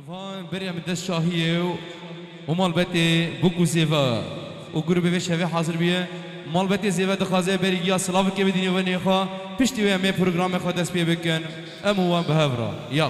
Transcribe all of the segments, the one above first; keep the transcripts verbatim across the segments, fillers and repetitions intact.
الفان بريا من دست شاهيه ومال بيتي بوكو زيفا وجروب بيش هذا حاضر بيه مال بيتي زيفا دخازه بريجيا سلافك بديني ونيخا بيشتي ويا مي برنامج خدس بيه بكن أموان بهفرا يلا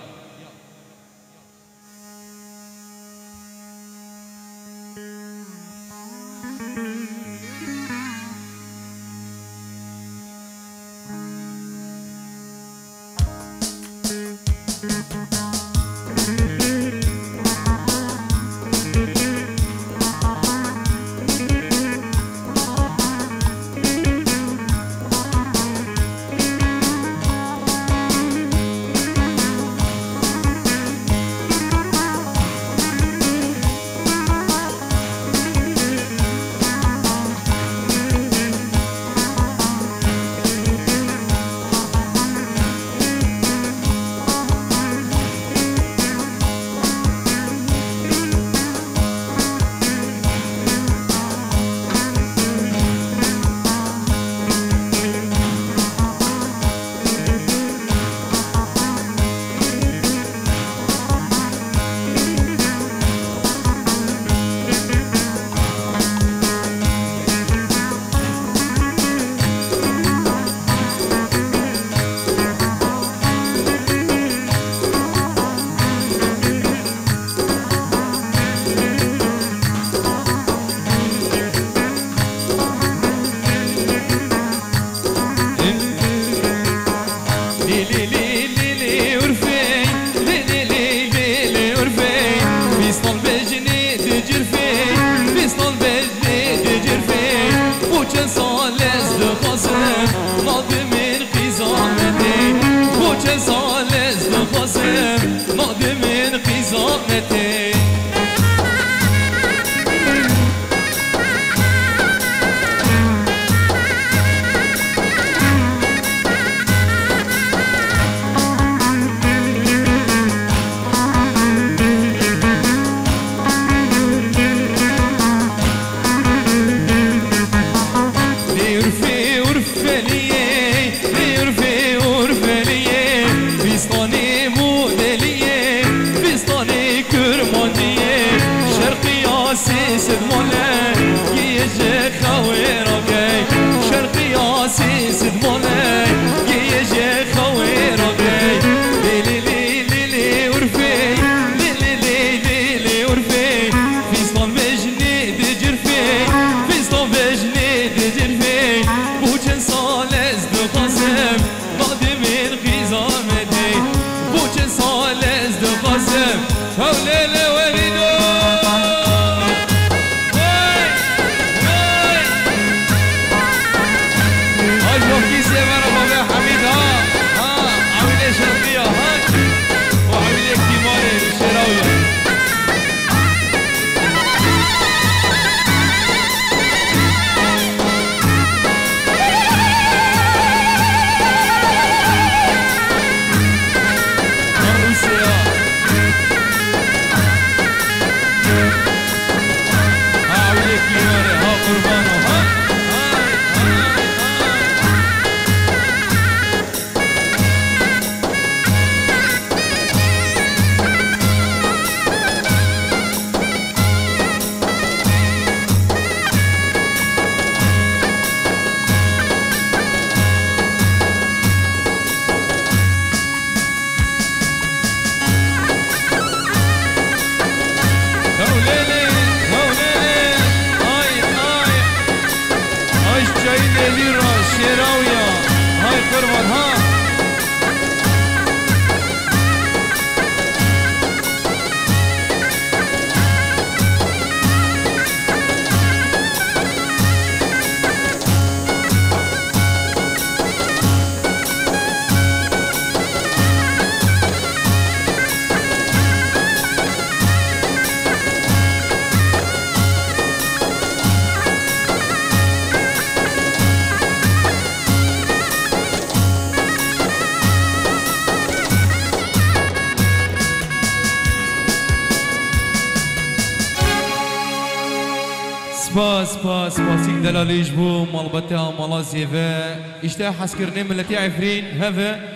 سپاس سپاس سپاسيك دلاليش بو مالبتها مالازيفا اشتاح حسكرني ملتي عفرين هذا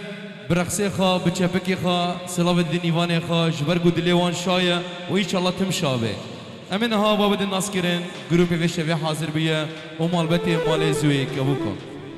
برقصي خا بچپکی خا سلاو دنیوان خا جبرگو دلیوان شایه و ایشالله تم شابه امین ها بابد الناس کرن گروپ و شبه حاضر بیه و مالبت مال زوی کبو کن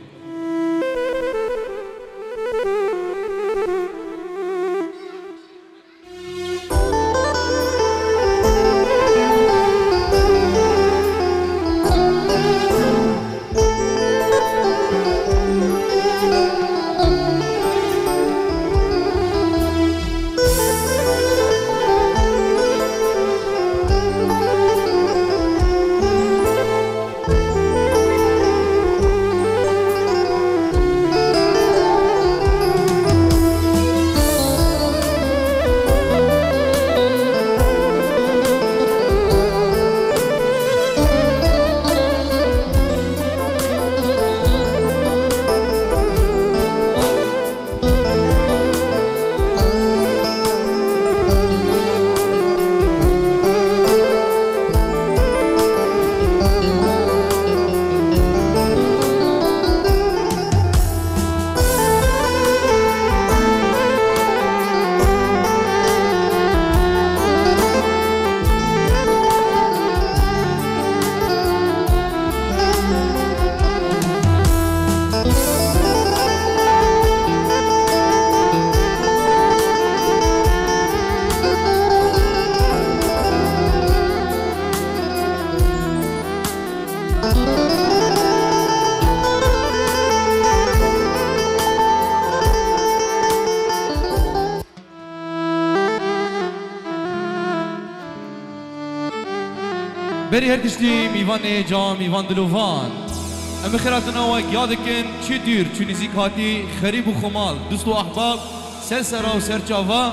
بری هر تشتی میوان جام میوان دلوان ام خیراتنا و یادکن چی دیر چی نزیک هاتی خریب و خمال دوست و احباب سر سرا و سر چاوا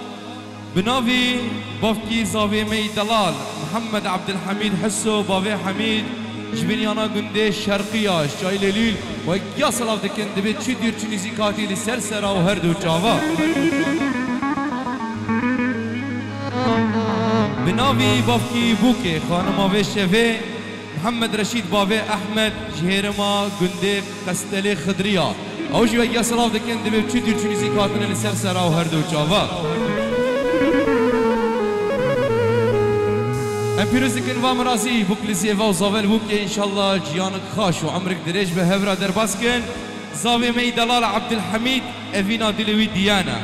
بناوی بافکی زاوی می دلال محمد عبدالحمید حسو باوی حمید جبینیانا گنده شرقیاش جای لیلیل و یا صلاف دکن دبی چی دیر چی نزیک هاتی لی سر سرا و هر دو چاوا بناوی بافکی بوکه خانم آوه شوه محمد رشید باوه احمد جهرما گنده قستل خدریا اوشی و یا صلاف دکن دبی چی دیر چی نزیک هاتن لی سر سرا و هر دو چاوا ام پیروز دکن و مرازی بوکلی زیوا و زاول بوکه انشالله جیانک خاش و عمرک دریج به هفرا در باس کن زاوی می دلال عبدالحمید اوینا دلوی دیانا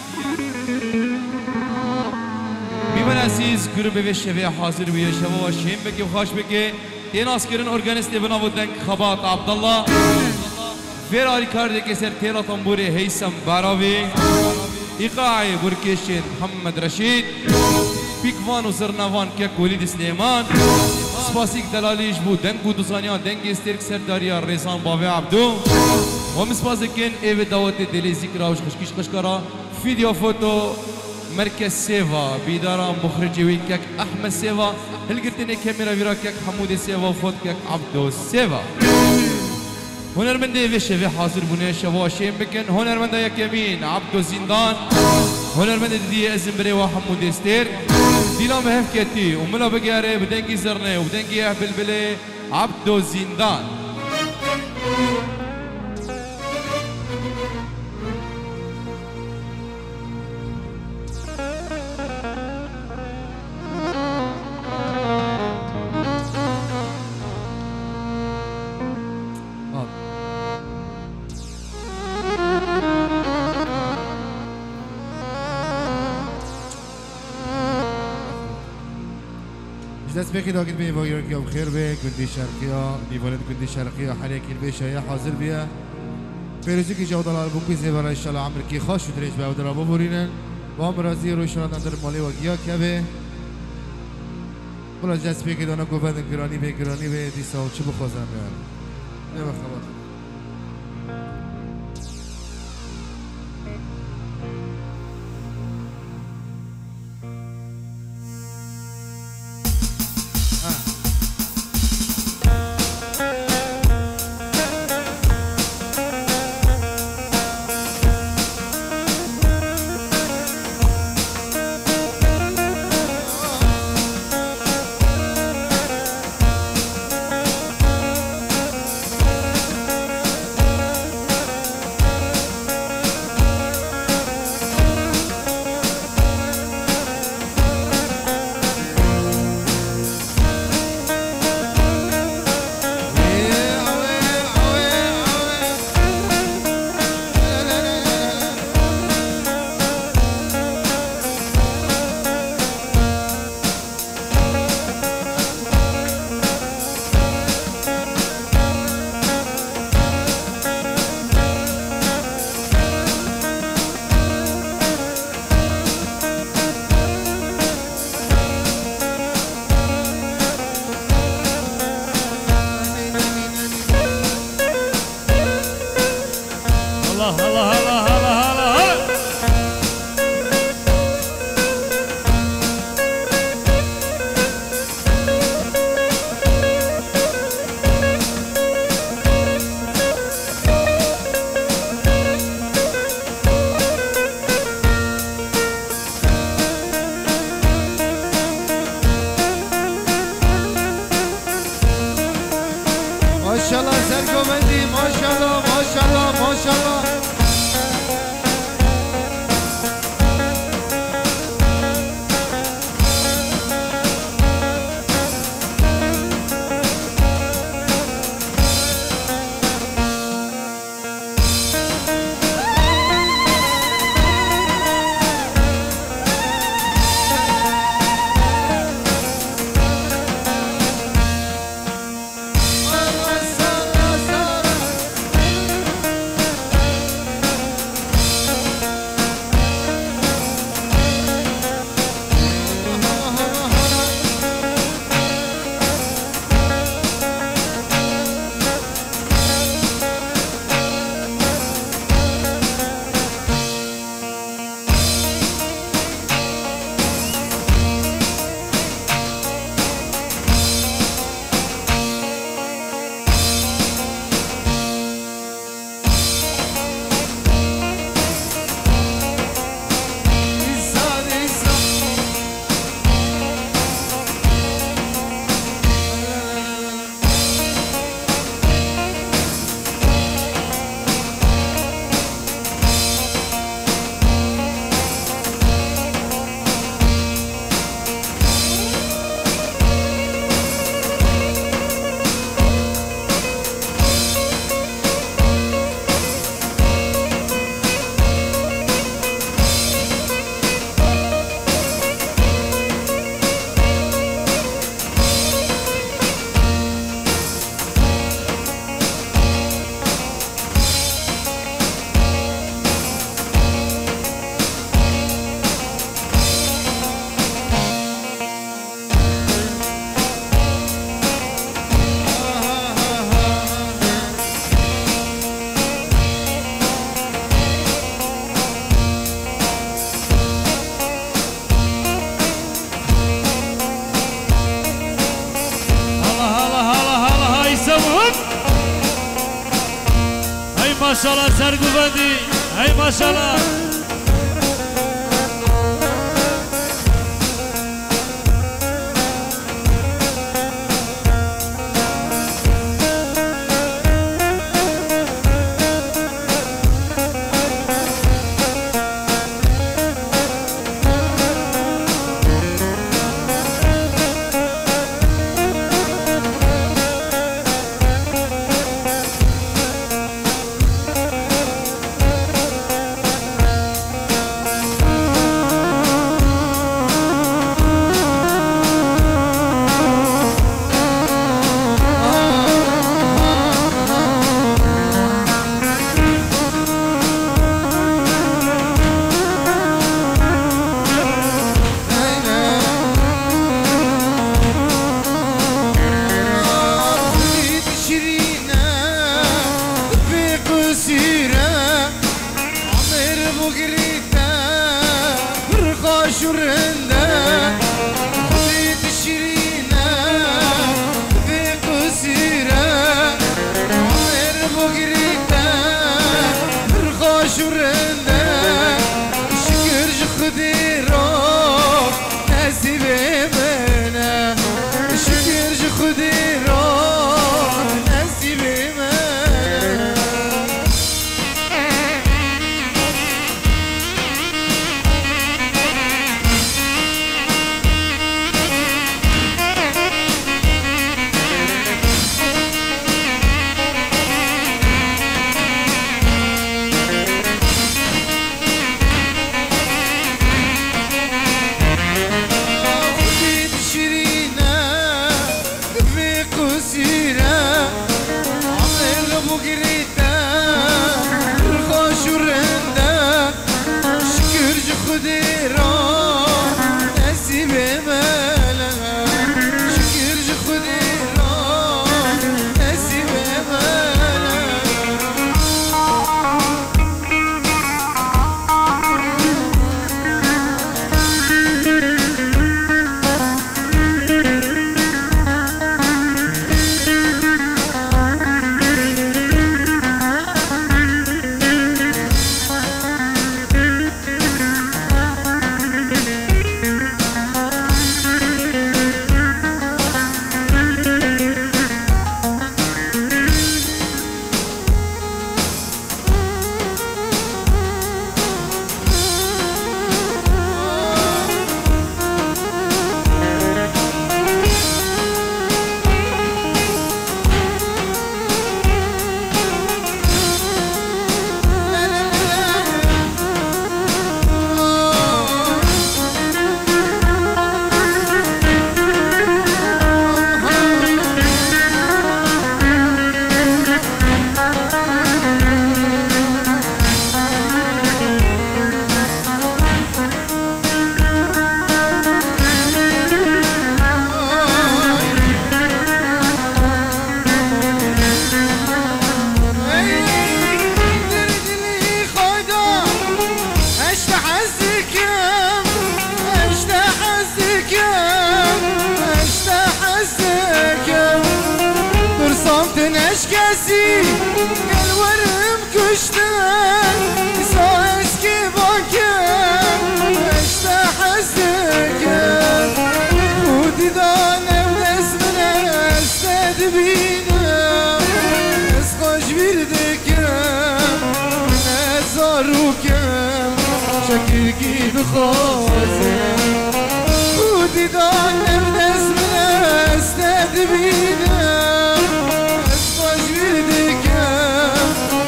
بیمن عزیز گروه به شوه حاضر بیه شوه و شیم بکی و خاش بکی تیناس کرن ارگانست بنا و دنگ خبات عبدالله فیراری کرده که سر تیلا تنبوری حیسم باراوی ایقاعی برکشن محمد رشید پیکوان و زرنوان که ولید سلیمان سپاسیک دلالیش بود دنگ بود دوزانیان دنگ استرک سرداریا ریزان باوی عبدو و مسپاسکن ایو دعوت دلی ذکر آوش خشکیش خشکارا ویدیو فوتو مرکز سیوا بیداران مخرجی وی کک احمد سیوا هلگرتنی کمیرا ویرا کک حمود سیوا و فوت کک عبدو سیوا هنرمنده وشه و حاضر بونه شوا شیم بکن هنرمنده یک یمین عبدو زندان هنرمنده دیدی ازم بره و حمود استیر دیلا مهف کتی و ملا بگیاره بدنگی زرنه و بدنگی احبل بله عبدو زندان دست بخی داخل به وایران که بخیر به گندی شرقیه دیوانه گندی شرقیه حالی که البیشه یا حاضر بیا پیروزی که جواد الله بوکی زیبا ان شاء الله عمر کی خاص و درش به اودرا ببرینن و هم راضی روشان اندر مالی و گیا که به ولی دست بخی دانا گوبند گرانی به گرانی به دیسا و چه بخوازم یار نه بخواد ماشاءالله سرگوبندی ماشاءالله ماشاءالله ماشاءالله maşallah Sergüvendi, hey maşallah. حزكم اشتا حزكم درسام تنش کسی گل ورم کشتن سا اسکی باکم اشتا حزکم خودی دانم اسمن استد بینم اسقاش بیردکم نزاروکم شکر گید خوازم خودی دانم اسمن استد بینم اسقاش بیردکم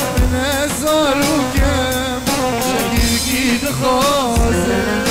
نزاروکم شکر گید خوازم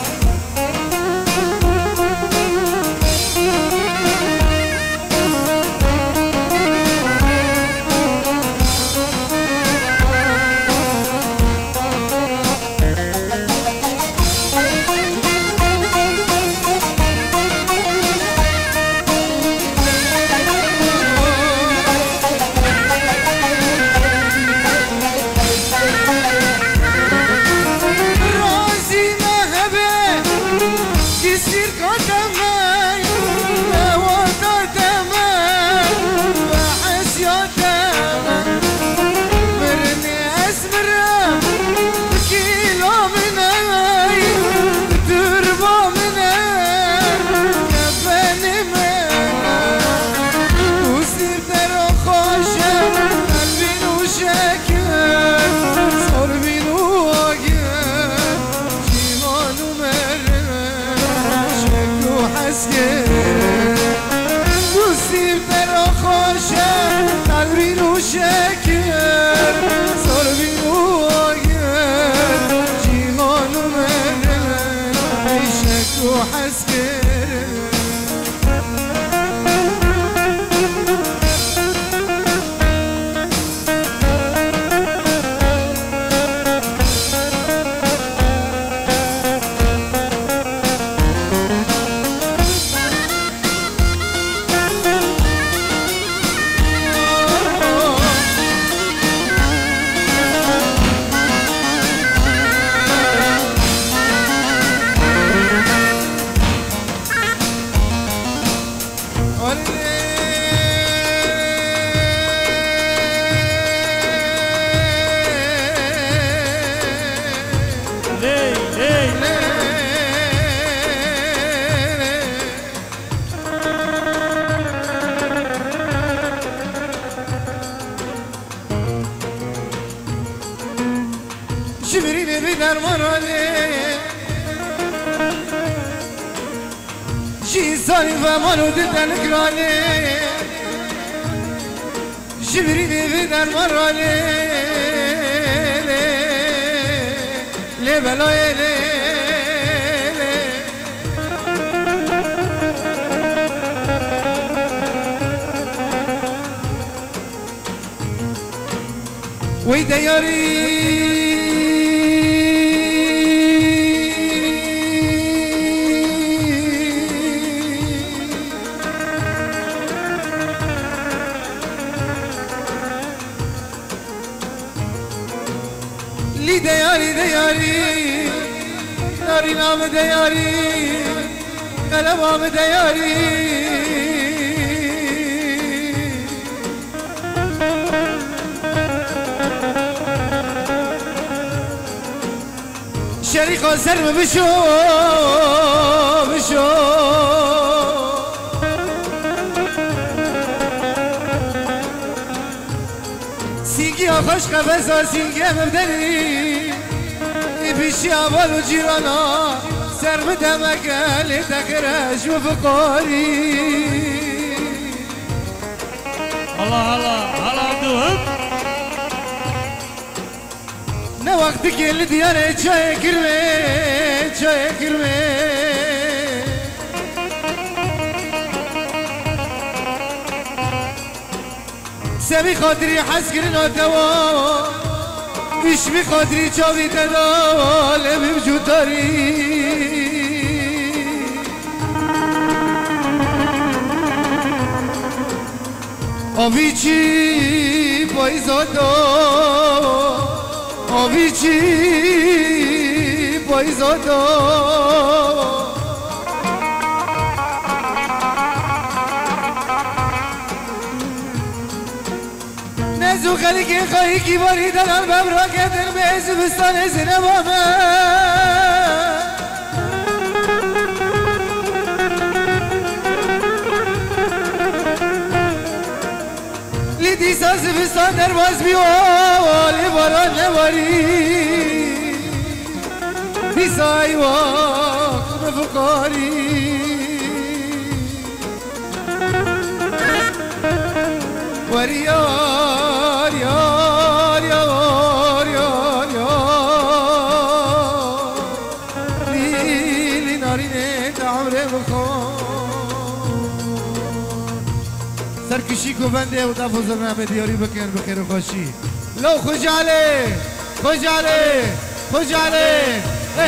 جیزانی و منو دیدن گرانه جبرینی بیدن مرانه لی بلای لی وی دیاری دیاری دیاری داری نام دیاری قلبام دیاری شریقا سرم بشو بشو سینگی آخوش قبضا سینگی مبدلی پیشی اول و جیرانا سر بدم اگل تخرج و فقاری الله الله الله دوهم نه وقتی که لدیانه چای کرمه چای کرمه سبی خاطری حس کرن و دوا بیش بی خاطری چاوی تدال بوجود داری آبی چی پایزادا آبی چی پایزادا دلی که خواهی کی باری دلال ببرا کدن به زبستان زنبامه لیدی سا زبستان در باز بیوالی باران نباری بیسای وقت بفقاری وری یار یار یار یار یار لیلی نارینه عمره بخون سرکشی کو بنده و دفع زرنامه دیاری بکن بخیر و خوشی لو خوش علی خوش علی خوش علی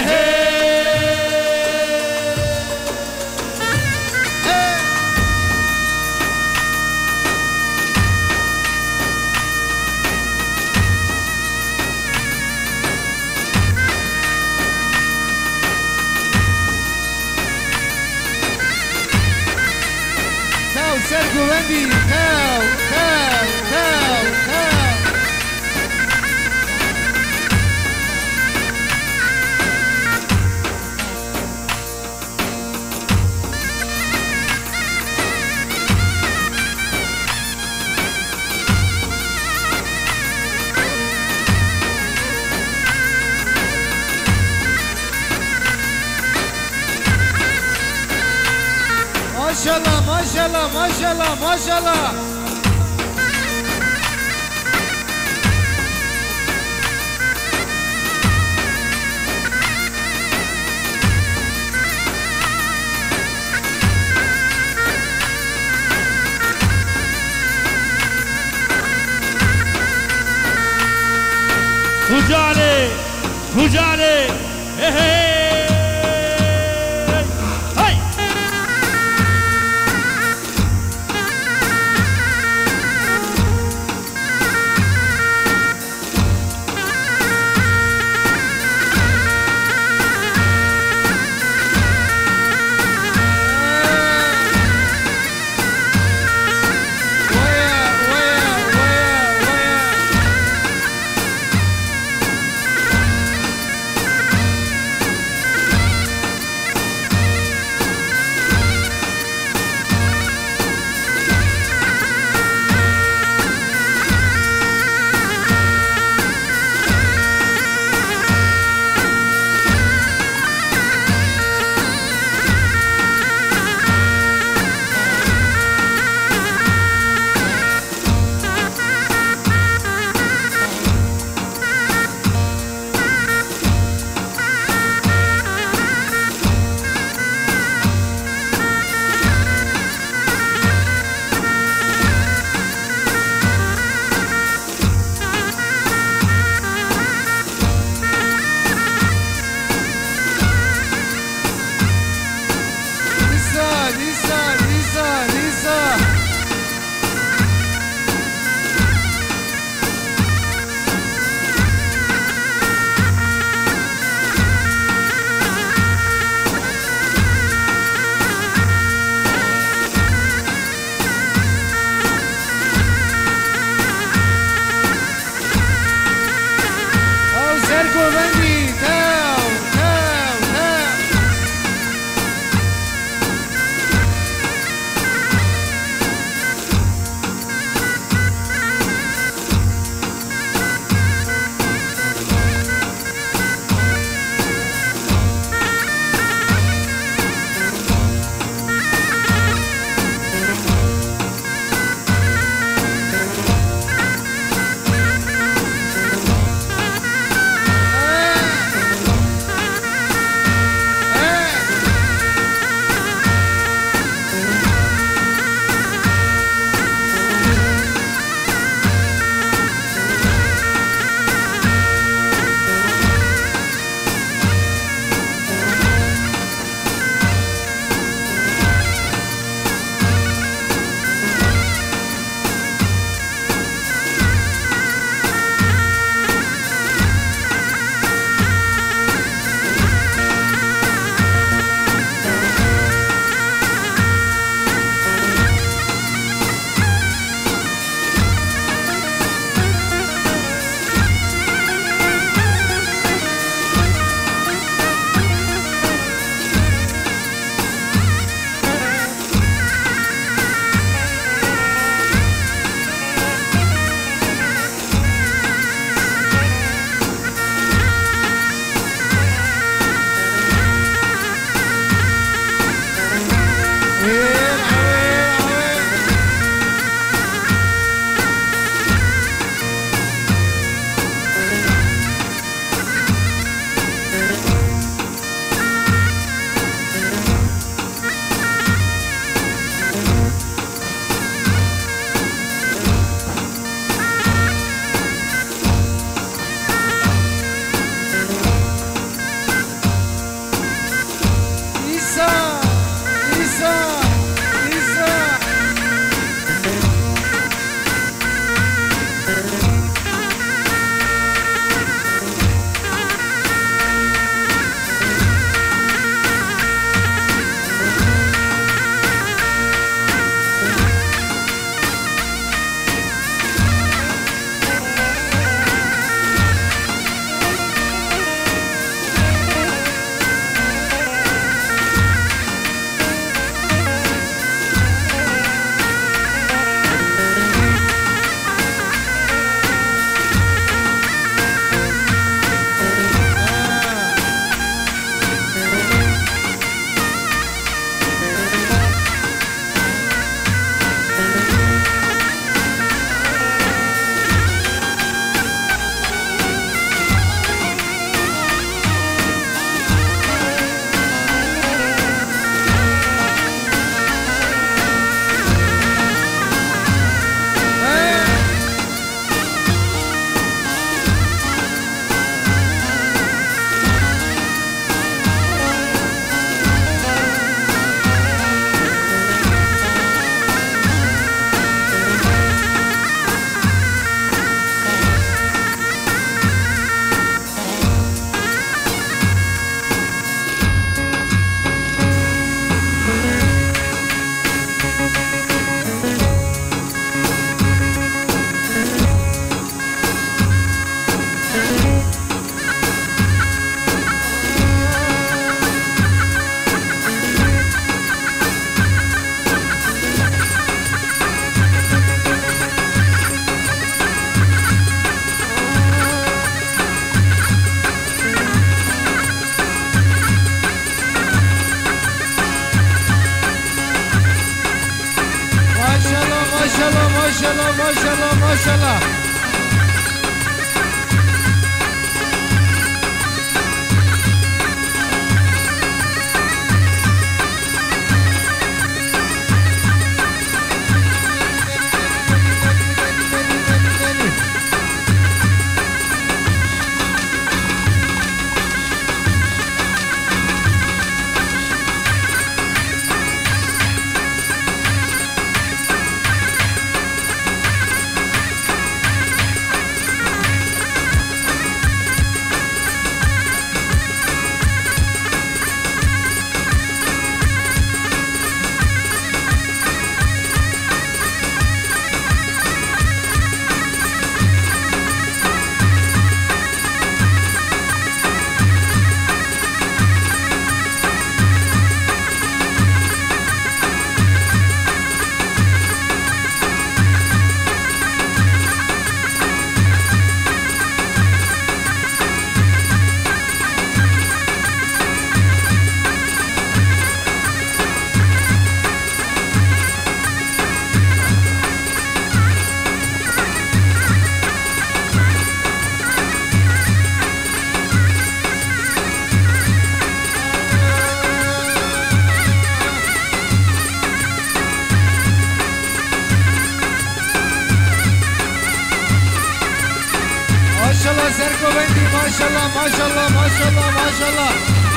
Sergio Wendy, cow, cow, cow, cow. Maşallah, maşallah, maşallah, maşallah. Kucali, Kucali, hey hey. شاء الله ما شاء الله ما شاء الله. ما شاء الله ما شاء الله ما شاء الله ما شاء الله.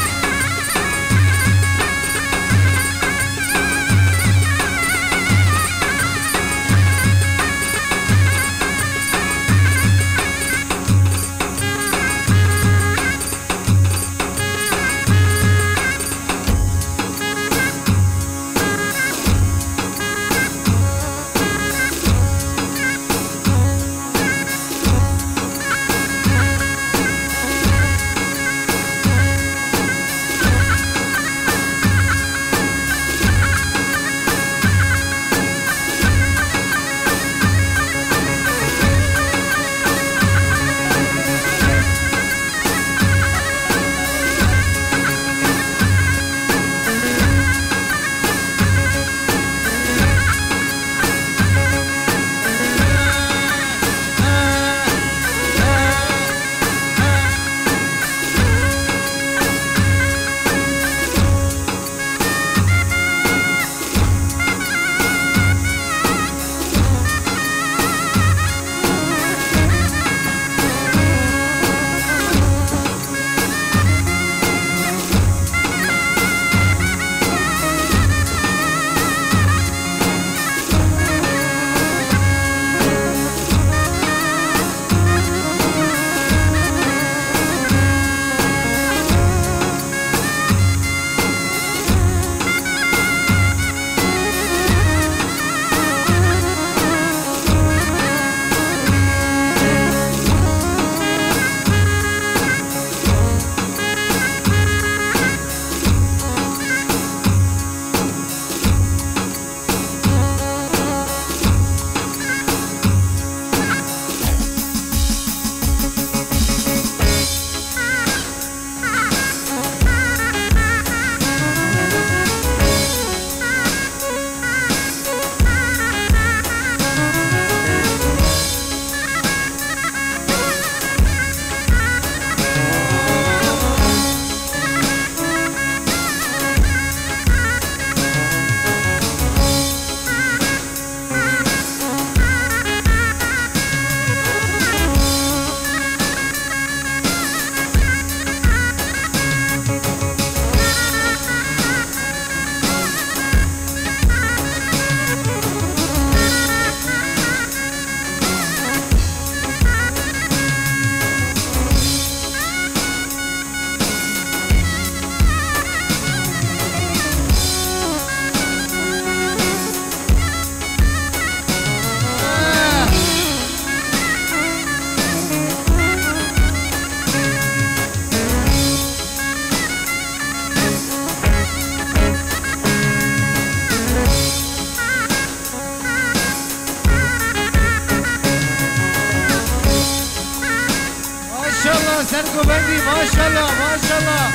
سركو بندي ما شاء الله ما شاء الله.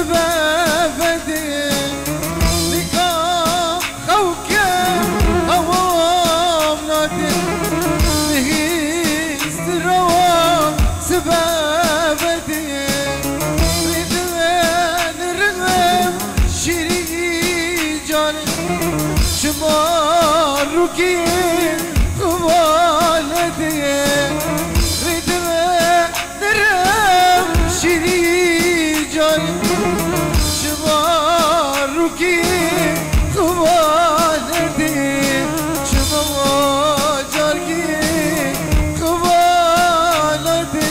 سبابتي لقاء خوكا هوام نادي نهيس الروام سبابتي ردوان الرغم شيري جاني شمار ركي خوالتي ردوان الرغم شيري جاني شمار ركي خوالتي شمار جاركي خوالتي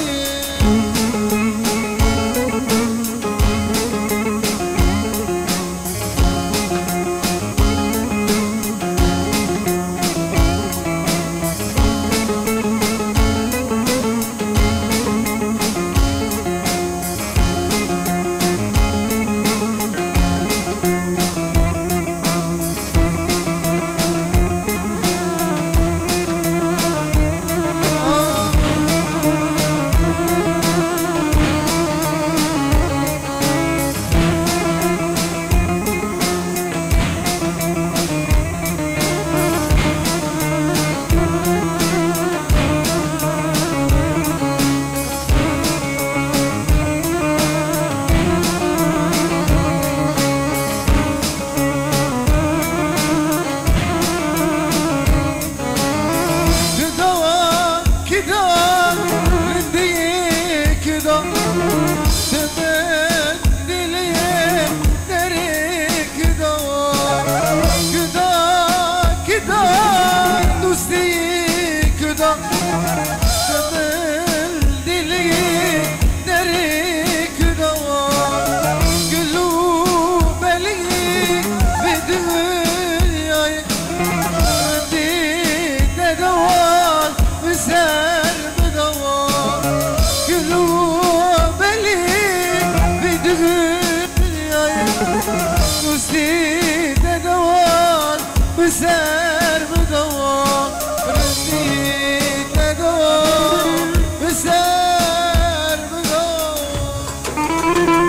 بسر بدوام رديت ندوام بسر بدوام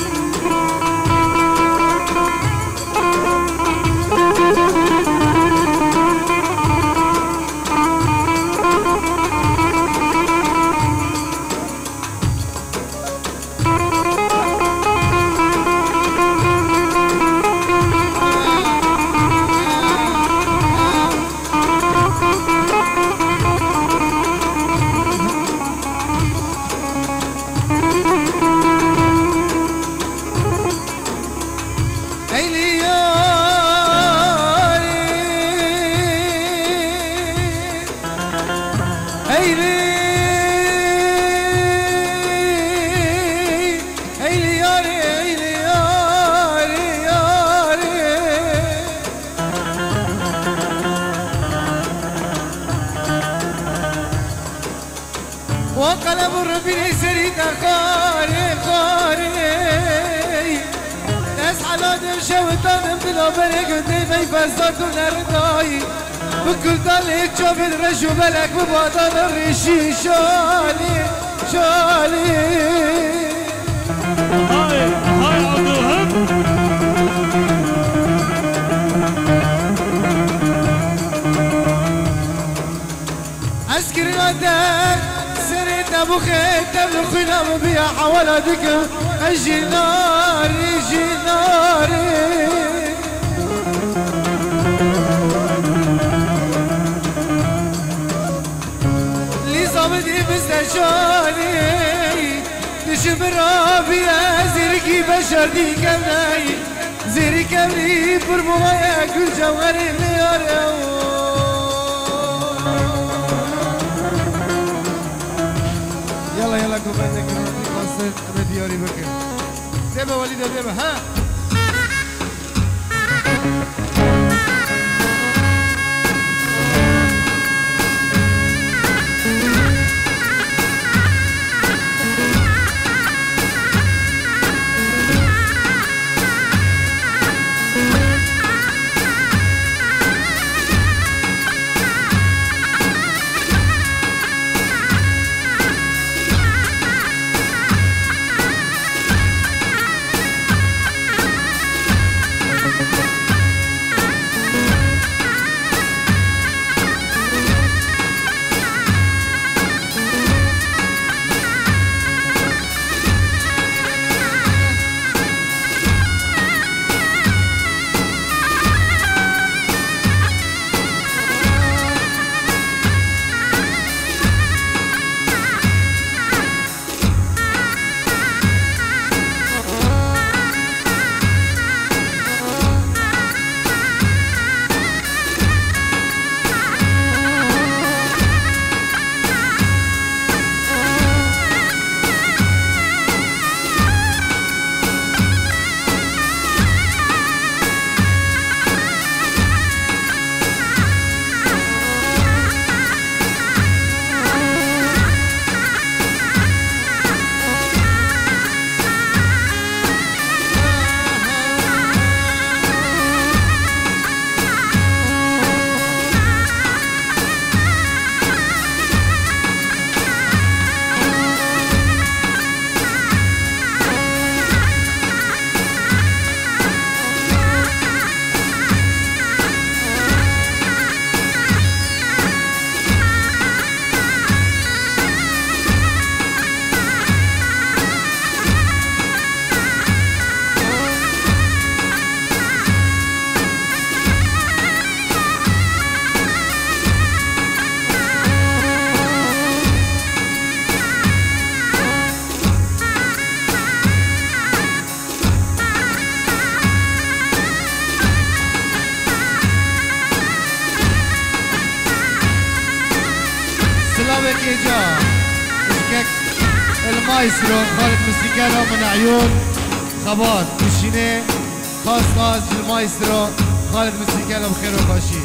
وقلب الربي سريد خاري خاري ناس حلاد شوطان بلا برق وديمي فزدات ونرداي بكل طالك شوف الرجو بلك بباطن الرشي شالي شالي هاي هاي عبدالهم عسكري غداك سريت ابو خيت ابو خلام بيا حوالدك اجي ناري اجي ناري لي صابدي مستشاري نشم رابيا زيركي بشر دي كمناي زيري كمري برمويا كل جوهري اللي يارو يلا يلا كوبايتك قصة بدياري بكر ديبا وليدة ديبا ها المايسترو خالد مسيكانا من عيون خباط كشينه خاص خاص المايسترو خالد مسيكانا بخير وباشي.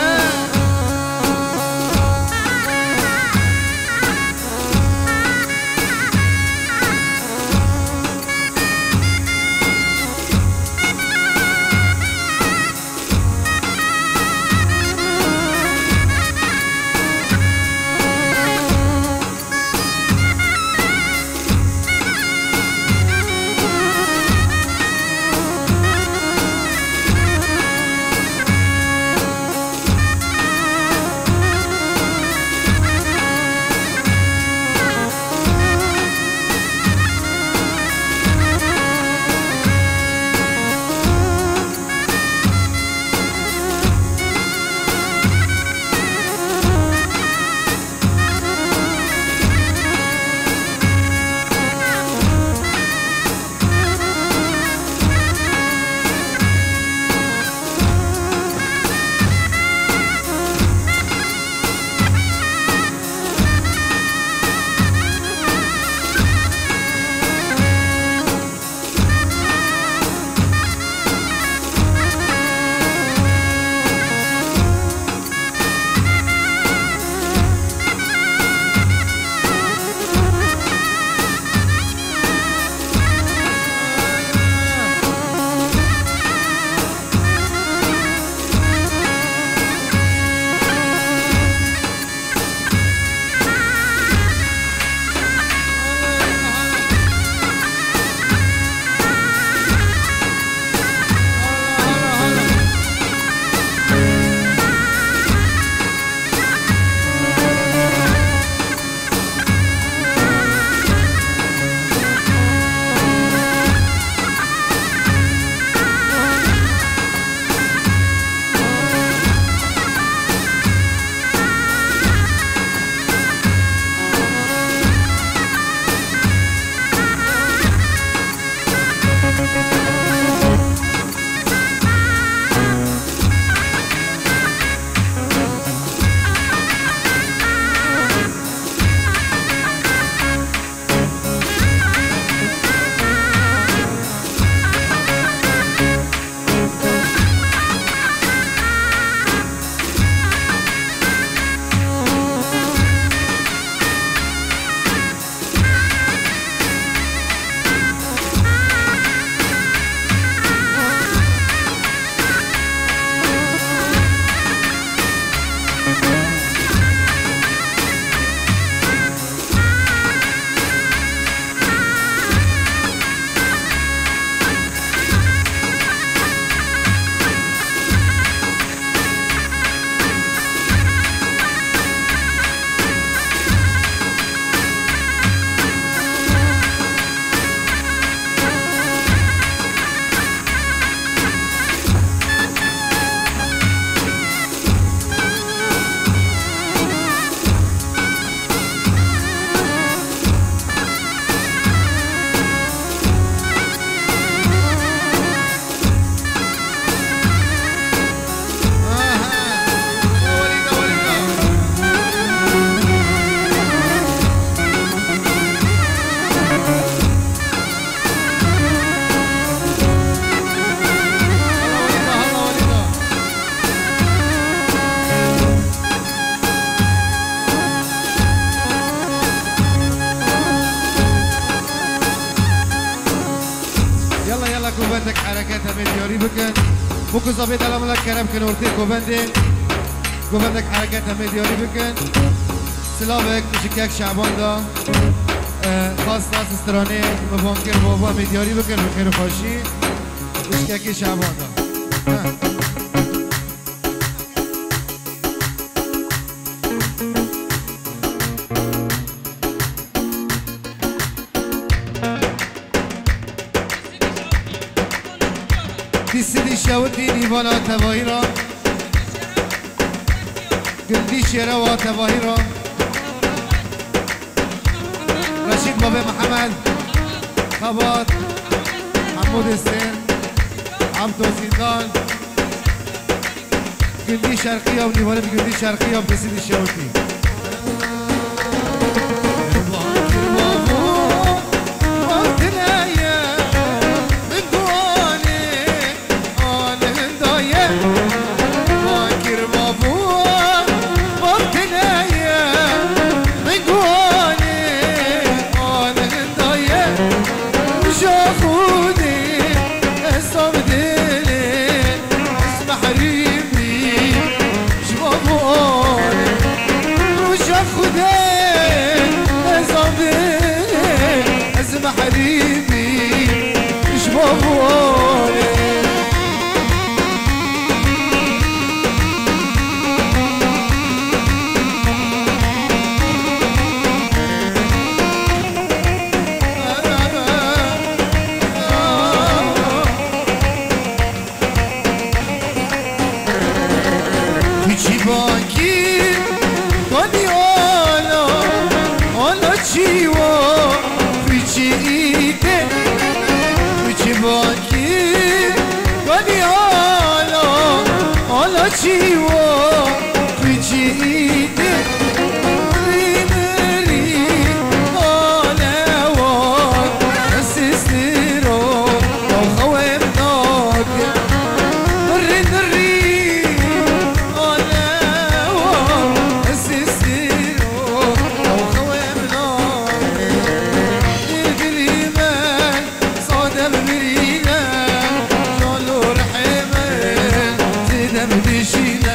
كوفندك حركاتها ملياري بكن بوكو زبيت على ملك كرم كنورتي كوفندي كوفندك حركاتها ملياري بكن سلامك تشكيك شعبان دا خاص ناس استراني مبانكر بابا ملياري بكن بخير خوشي تشكيك شعبان دا سيدي شاودي نيفانا تباهيرا قلدي شيرا تباهيرا رشيد بابي محمد خباط محمود السين عبدو سيدان قلدي شرقية ونيفانا بقلدي شرقية بسيدي شاودي يا حبيبي مش مغوالي Ciwo Fıcıydı Rimri Alevan Sestir o Ohavem nadir Rimri Alevan Sestir o Ohavem nadir Dilgilimen Sadem birine Jalur hemen Zidem dişine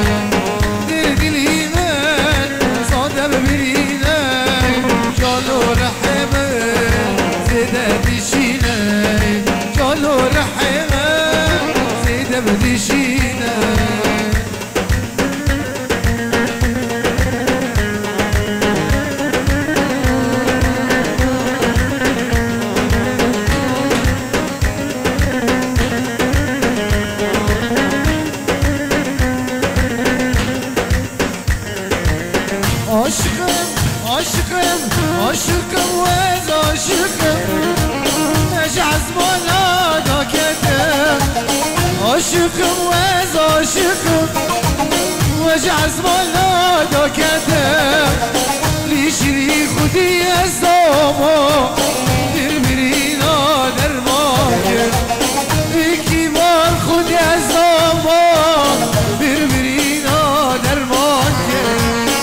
Dilgilimen Sadem birine Jalur hemen Zidem dişine Jalur hemen Zidem dişine Aşkım, aşkım, aşkım ve aşkım Ecaz bana da kedim Aşkım ve aşkım Ecaz bana da kedim Lişri khudi ezdamo Birbirine dermanir İki var khudi ezdamo Birbirine dermanir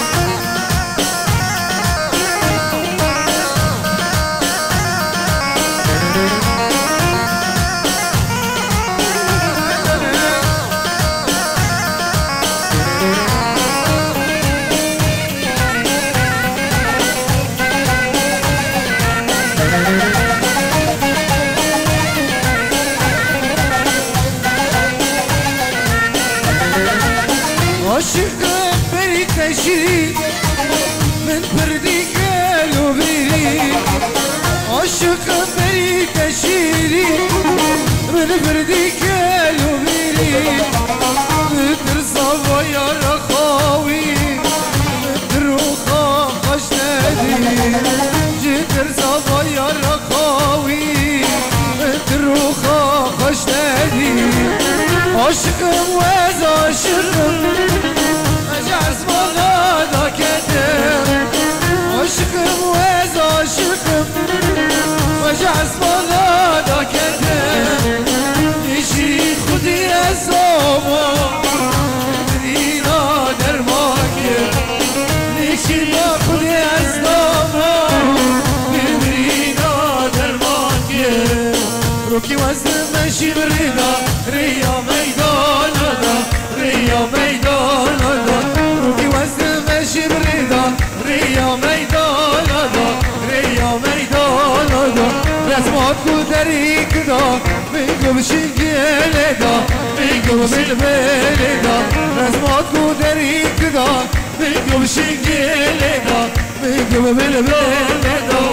Aşkım beni teşhir من بردی گلو بری عاشقم بری تشیری من بردی گلو بری در زوایا را خواهی در روخا خوش ندی در زوایا را خواهی در روخا خوش ندی عاشقم و از عاشقم اجاز بالا دا کدم عاشقم و از عاشقم اجاز بالا دا کدم نشی خودی از آما دینا در ماکر نشی با خودی از آما دینا در ماکر روکی وزن مشی بریدا ریا میدان دا ریا میدان دا روکی وزن مشی بریدا ریا میدان دا ریا میدان دا رسمات کو دری کدا میگو بشنگل دا میگو بلبل دا رسمات کو دری کدا میگو بشنگل دا میگو بلبل دا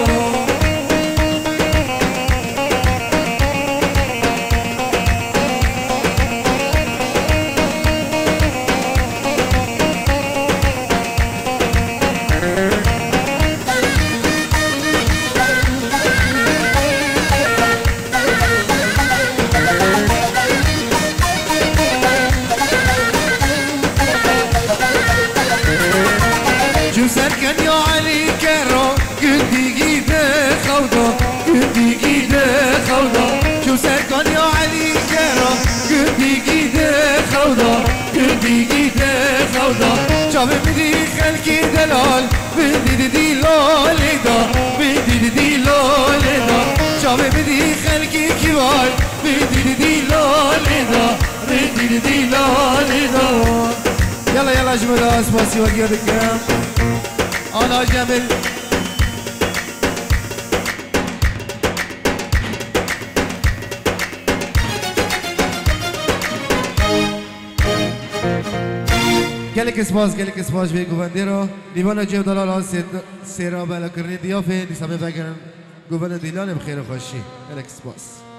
سركن يا علي كرو قدي قيده خوضه قدي قيده خوضه شو سركن يا علي كرو قدي قيده خوضه قدي قيده خوضه شاف بدي خلقي دلال بدي دي لولدا بدي دي لولدا شاف بدي خلقي كبار بدي دي لولدا بدي دي لولدا يلا يلا جمهور اسباسي وقيادك أنا جبل گلک سپاس گلک سپاس به گوونده را دیوان جیب دلال ها سیرا بلا کرنی دیافه نیسامه بگرن گوونده دیلان بخیر و خوشی گلک سپاس